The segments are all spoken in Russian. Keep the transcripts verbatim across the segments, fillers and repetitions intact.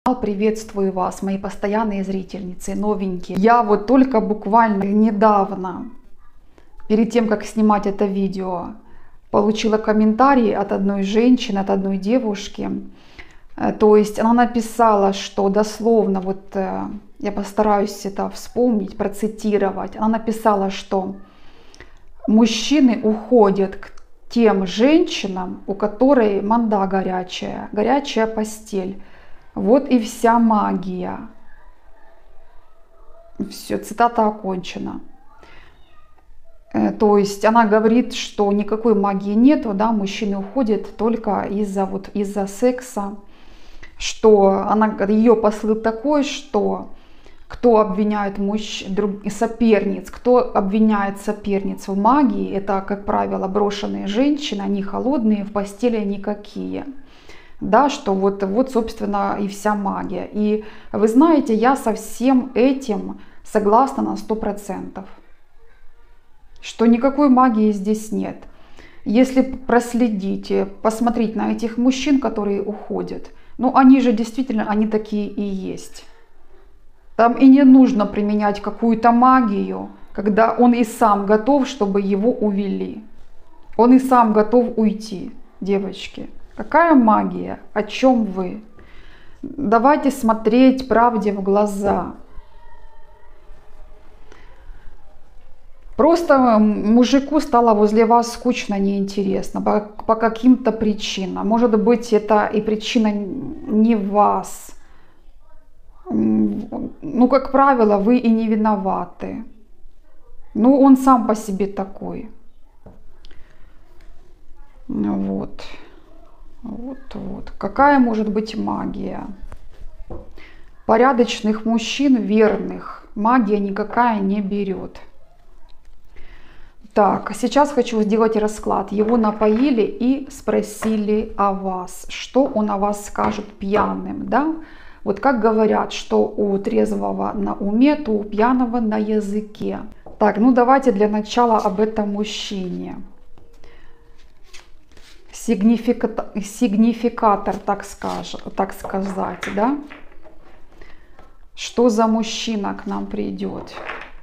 Приветствую вас, мои постоянные зрительницы, новенькие. Я вот только буквально недавно, перед тем, как снимать это видео, получила комментарий от одной женщины, от одной девушки. То есть она написала, что дословно, вот я постараюсь это вспомнить, процитировать. Она написала, что мужчины уходят к тем женщинам, у которой манда горячая, горячая постель. Вот и вся магия. Все, цитата окончена. То есть она говорит, что никакой магии нету, да, мужчины уходят только из-за вот из-за секса, что она, ее посыл такой, что кто обвиняет мужч... соперниц, кто обвиняет соперниц в магии, это, как правило, брошенные женщины, они холодные, в постели никакие. Да, что вот, вот, собственно, и вся магия. И вы знаете, я со всем этим согласна на сто процентов. Что никакой магии здесь нет. Если проследить, посмотреть на этих мужчин, которые уходят, ну они же действительно, они такие и есть. Там и не нужно применять какую-то магию, когда он и сам готов, чтобы его увели. Он и сам готов уйти, девочки. Какая магия? О чем вы? Давайте смотреть правде в глаза. Просто мужику стало возле вас скучно, неинтересно по, по каким-то причинам. Может быть, это и причина не в вас. Ну, как правило, вы и не виноваты. Ну, он сам по себе такой. Вот. Вот, вот. Какая может быть магия? Порядочных мужчин, верных, магия никакая не берет. Так, сейчас хочу сделать расклад. Его напоили и спросили о вас. Что он о вас скажет пьяным, да? Вот как говорят, что у трезвого на уме, то у пьяного на языке. Так, ну давайте для начала об этом мужчине. Сигнификатор, сигнификатор так, скаж, так сказать, да? Что за мужчина к нам придет?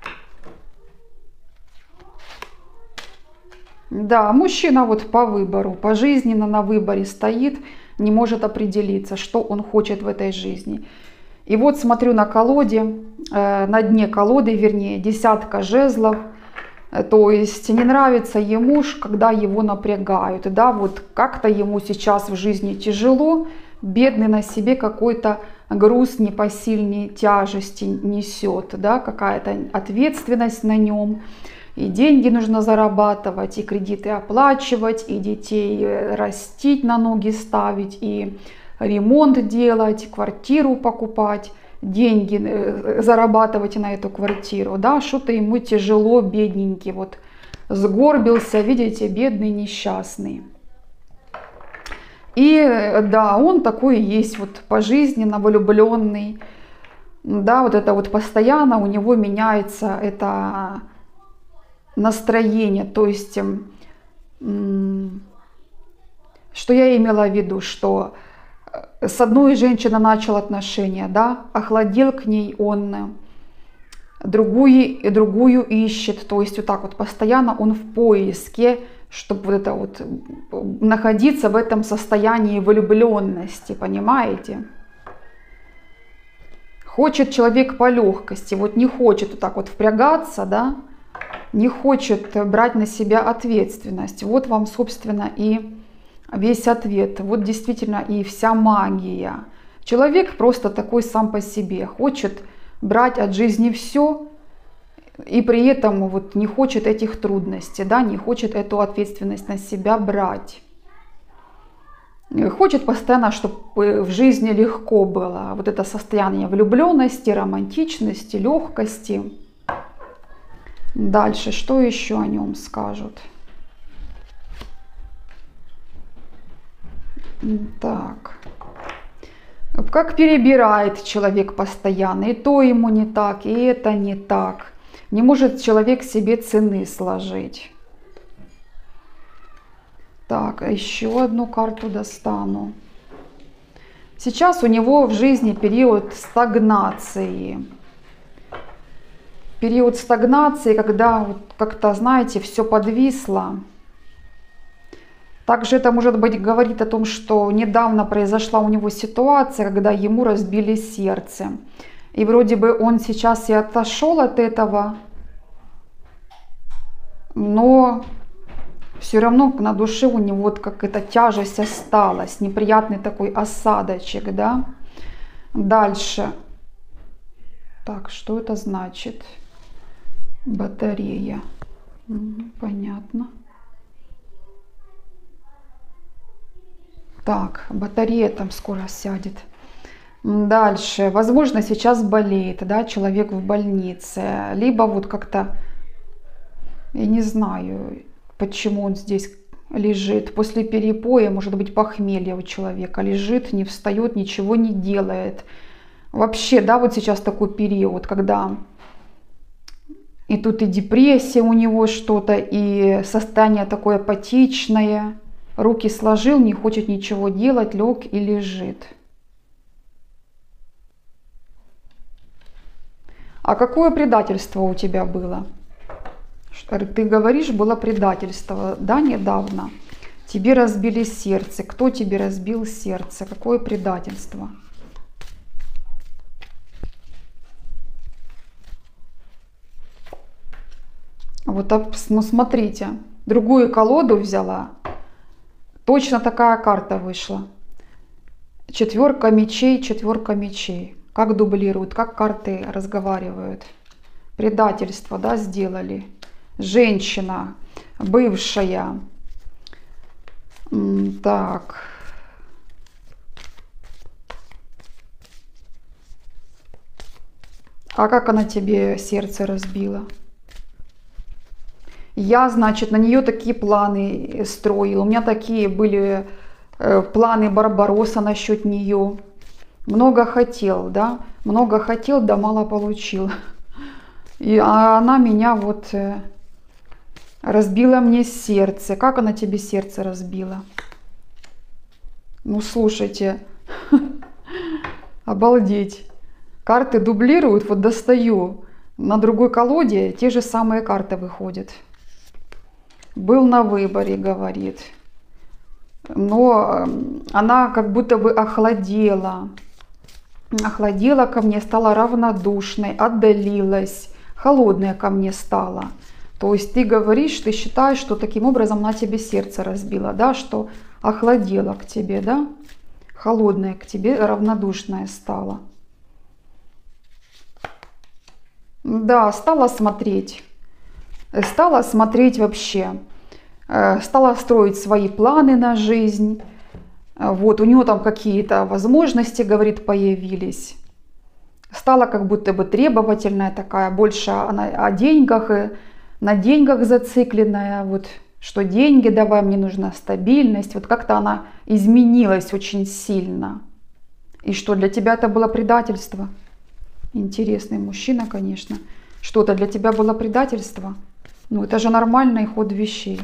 Да, мужчина вот по выбору, пожизненно на выборе стоит, не может определиться, что он хочет в этой жизни. И вот смотрю на колоде, э, на дне колоды, вернее, десятка жезлов. То есть не нравится ему, когда его напрягают, да, вот как-то ему сейчас в жизни тяжело, бедный на себе какой-то груз непосильной тяжести несет, да, какая-то ответственность на нем, и деньги нужно зарабатывать, и кредиты оплачивать, и детей растить, на ноги ставить, и ремонт делать, квартиру покупать. Деньги зарабатывать на эту квартиру, да, что-то ему тяжело, бедненький, вот сгорбился, видите, бедный, несчастный. И да, он такой есть, вот пожизненно влюбленный, да, вот это вот постоянно у него меняется это настроение, то есть, что я имела в виду, что с одной женщиной начал отношения, да, охладел к ней он, другую, другую ищет, то есть вот так вот постоянно он в поиске, чтобы вот это вот находиться в этом состоянии влюбленности, понимаете? Хочет человек по легкости, вот не хочет вот так вот впрягаться, да, не хочет брать на себя ответственность. Вот вам, собственно, и весь ответ. Вот действительно и вся магия. Человек просто такой сам по себе. Хочет брать от жизни все. И при этом вот не хочет этих трудностей. Да, не хочет эту ответственность на себя брать. Хочет постоянно, чтобы в жизни легко было. Вот это состояние влюбленности, романтичности, легкости. Дальше, что еще о нем скажут? Так, как перебирает человек постоянно, и то ему не так, и это не так. Не может человек себе цены сложить. Так, еще одну карту достану. Сейчас у него в жизни период стагнации. Период стагнации, когда вот как-то, знаете, все подвисло. Также это, может быть, говорит о том, что недавно произошла у него ситуация, когда ему разбили сердце. И вроде бы он сейчас и отошел от этого, но все равно на душе у него вот какая-то тяжесть осталась, неприятный такой осадочек, да. Дальше. Так, что это значит? Батарея. Понятно. Так, батарея там скоро сядет. Дальше. Возможно, сейчас болеет, да, человек в больнице. Либо вот как-то, я не знаю, почему он здесь лежит. После перепоя, может быть, похмелье у человека. Лежит, не встает, ничего не делает. Вообще, да, вот сейчас такой период, когда и тут и депрессия у него что-то, и состояние такое апатичное. Руки сложил, не хочет ничего делать, лег и лежит. А какое предательство у тебя было? Ты говоришь, было предательство, да, недавно? Тебе разбили сердце. Кто тебе разбил сердце? Какое предательство? Вот, ну смотрите, другую колоду взяла. Точно такая карта вышла. Четверка мечей, четверка мечей. Как дублируют, как карты разговаривают. Предательство, да, сделали. Женщина, бывшая. Так. А как она тебе сердце разбила? Я, значит, на нее такие планы строила. У меня такие были э, планы Барбаросса насчет нее. Много хотел, да, много хотел, да мало получил. И а она меня вот э, разбила мне сердце. Как она тебе сердце разбила? Ну, слушайте, обалдеть. Карты дублируют, вот достаю. На другой колоде те же самые карты выходят. Был на выборе, говорит. Но она как будто бы охладела. Охладела ко мне, стала равнодушной, отдалилась, холодная ко мне стала. То есть ты говоришь, ты считаешь, что таким образом она тебе сердце разбила, да, что охладела к тебе, да, холодная к тебе, равнодушная стала. Да, стала смотреть. Стала смотреть вообще, стала строить свои планы на жизнь. Вот, у нее там какие-то возможности, говорит, появились. Стала как будто бы требовательная такая, больше она о деньгах, на деньгах зацикленная. Вот, что деньги давай, мне нужна стабильность. Вот как-то она изменилась очень сильно. И что, для тебя это было предательство? Интересный мужчина, конечно. Что-то для тебя было предательство? Ну, это же нормальный ход вещей.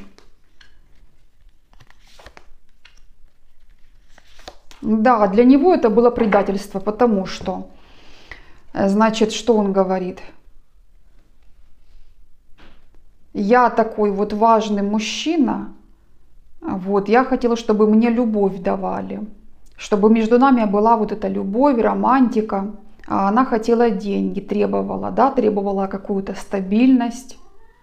Да, для него это было предательство, потому что, значит, что он говорит? Я такой вот важный мужчина, вот, я хотела, чтобы мне любовь давали, чтобы между нами была вот эта любовь, романтика, а она хотела деньги, требовала, да, требовала какую-то стабильность.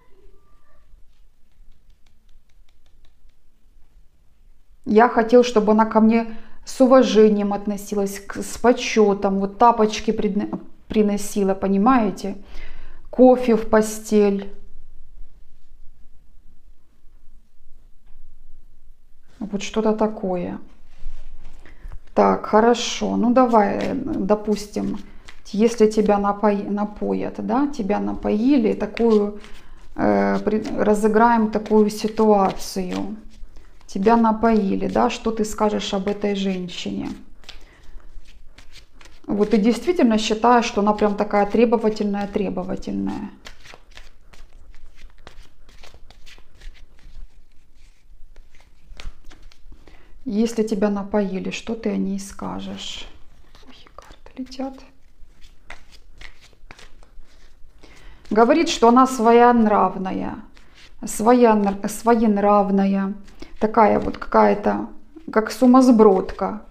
Я хотел, чтобы она ко мне с уважением относилась, с почетом, вот тапочки приносила, понимаете? Кофе в постель. Вот что-то такое. Так, хорошо. Ну давай, допустим, если тебя напо... напоят, да, тебя напоили, такую, э, разыграем такую ситуацию. Тебя напоили, да, что ты скажешь об этой женщине? Вот ты действительно считаешь, что она прям такая требовательная, требовательная? Если тебя напоили, что ты о ней скажешь? Ой, карты летят. Говорит, что она своенравная, своя, своенравная, такая вот какая-то, как сумасбродка,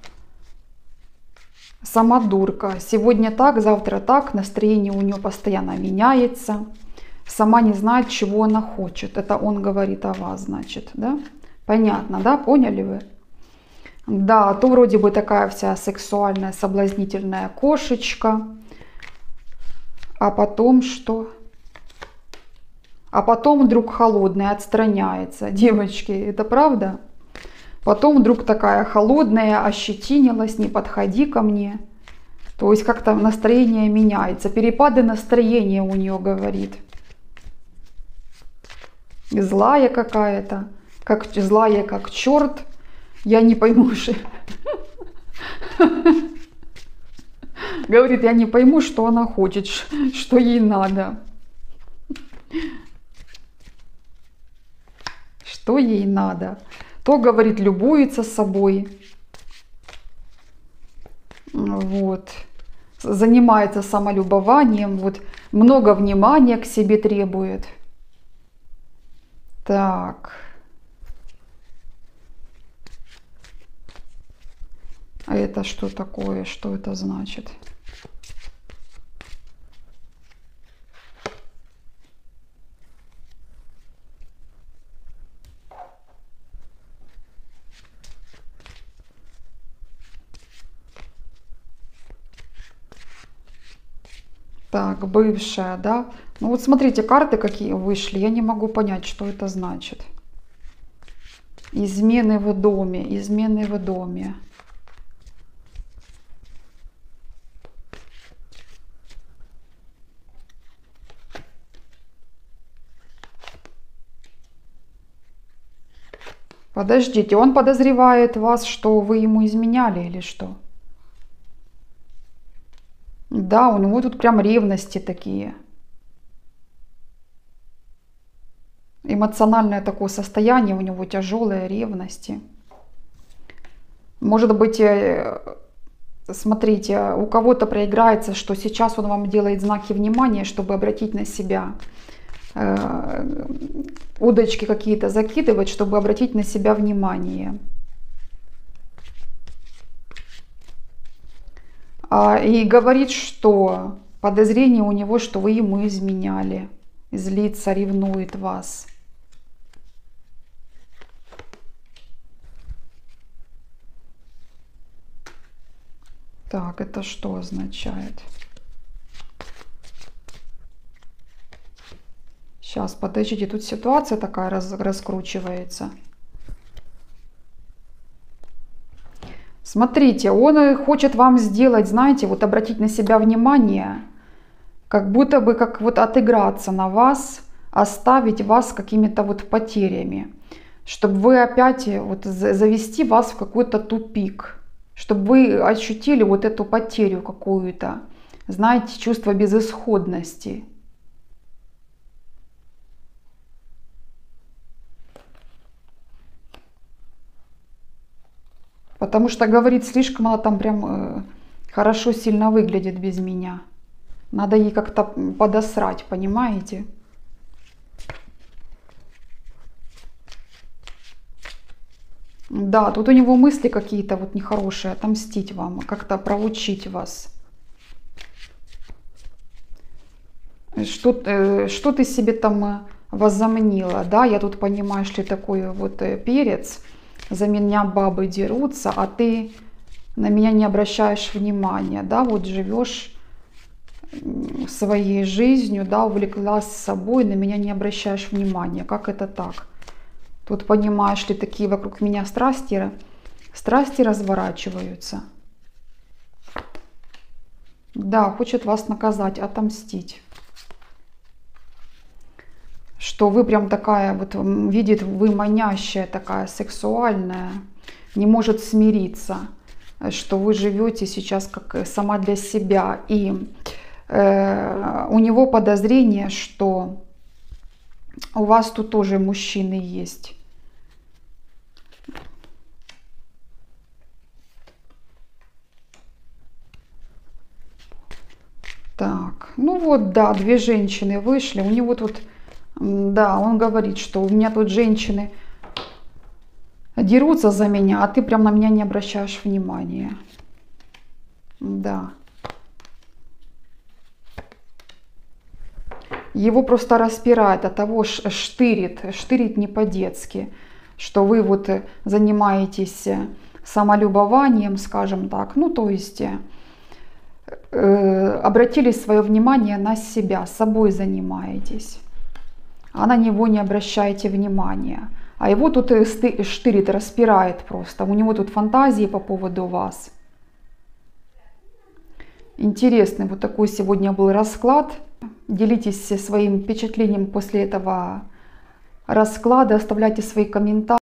самодурка. Сегодня так, завтра так, настроение у нее постоянно меняется. Сама не знает, чего она хочет. Это он говорит о вас, значит, да? Понятно, да? Поняли вы? Да, то вроде бы такая вся сексуальная, соблазнительная кошечка. А потом что? А потом вдруг холодная, отстраняется. Девочки, это правда? Потом вдруг такая холодная, ощетинилась, не подходи ко мне. То есть как-то настроение меняется. Перепады настроения у нее, говорит. Злая какая-то. Как, злая как черт. Я не пойму, что... Говорит, я не пойму, что она хочет, что ей надо. Что ей надо? То, говорит, любуется собой. Вот. Занимается самолюбованием. Вот. Много внимания к себе требует. Так. А это что такое? Что это значит? Так, бывшая, да? Ну вот смотрите, карты какие вышли. Я не могу понять, что это значит. Измены в доме, измены в доме. Подождите, он подозревает вас, что вы ему изменяли или что? Да, у него тут прям ревности такие. Эмоциональное такое состояние у него тяжелое, ревности. Может быть, смотрите, у кого-то проиграется, что сейчас он вам делает знаки внимания, чтобы обратить на себя. Удочки какие-то закидывать, чтобы обратить на себя внимание. И говорит, что подозрение у него, что вы ему изменяли. Злится, ревнует вас. Так, это что означает? Сейчас, подождите, тут ситуация такая раз, раскручивается. Смотрите, он хочет вам сделать, знаете, вот обратить на себя внимание, как будто бы как вот отыграться на вас, оставить вас какими-то вот потерями, чтобы вы опять вот завести вас в какой-то тупик, чтобы вы ощутили вот эту потерю какую-то, знаете, чувство безысходности. Потому что, говорит, слишком она там прям э, хорошо, сильно выглядит без меня. Надо ей как-то подосрать, понимаете? Да, тут у него мысли какие-то вот нехорошие, отомстить вам, как-то проучить вас. Что, э, что ты себе там возомнила, да? Я тут понимаю, что такой вот э, перец. За меня бабы дерутся, а ты на меня не обращаешь внимания, да, вот живешь своей жизнью, да, увлеклась собой, на меня не обращаешь внимания. Как это так? Тут понимаешь ли, такие вокруг меня страсти, страсти разворачиваются. Да, хочет вас наказать, отомстить. Что вы прям такая, вот видит, вы манящая такая, сексуальная, не может смириться, что вы живете сейчас как сама для себя. И э, у него подозрение, что у вас тут тоже мужчины есть. Так, ну вот, да, две женщины вышли. У него тут, да, он говорит, что у меня тут женщины дерутся за меня, а ты прям на меня не обращаешь внимания. Да. Его просто распирает от того, штырит, штырит не по-детски, что вы вот занимаетесь самолюбованием, скажем так, ну то есть э, обратили свое внимание на себя, собой занимаетесь, а на него не обращаете внимания. А его тут штырит, распирает просто. У него тут фантазии по поводу вас. Интересный вот такой сегодня был расклад. Делитесь своим впечатлением после этого расклада. Оставляйте свои комментарии.